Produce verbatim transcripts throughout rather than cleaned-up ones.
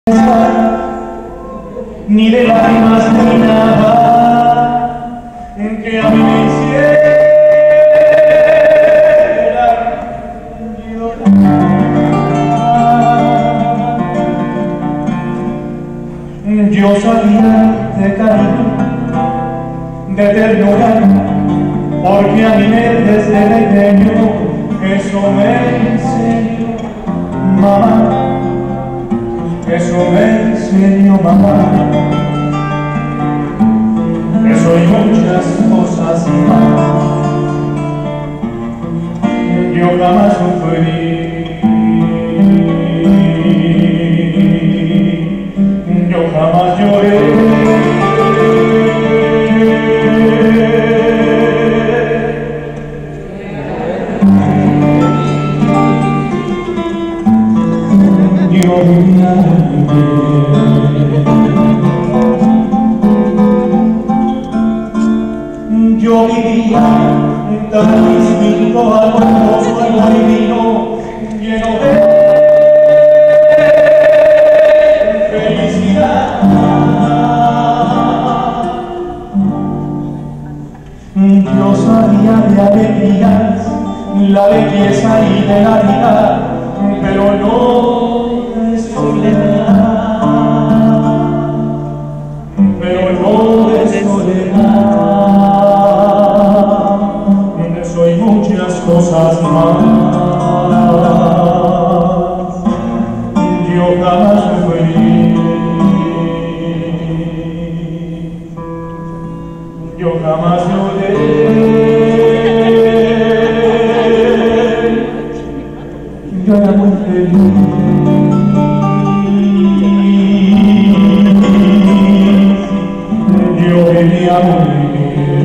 ni de lágrimas ni nada que a mí me hiciera llorar. Yo sabía de cariño, de ternura, porque a mí me desde pequeño eso me enseñó mamá. Eso me enseñó mamá, eso y muchas cosas más. Yo jamás sufrí, yo jamás lloré. Yo vivía Yo vivía tan distinto al hermoso y divino, lleno de felicidad. Yo sabía de alegrías, la belleza y de la vida, pero no de soledad, pero no de soledad. Soy muchas cosas más. Yo jamás me fui, yo jamás lloré. Yo era muy feliz. Yo vivía muy bien.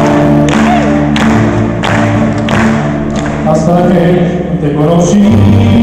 Hasta que te conocí.